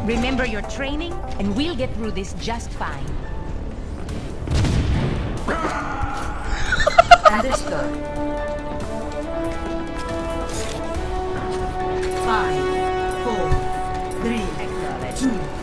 Remember your training, and we'll get through this just fine. Understood. 5, 4, 3, 2,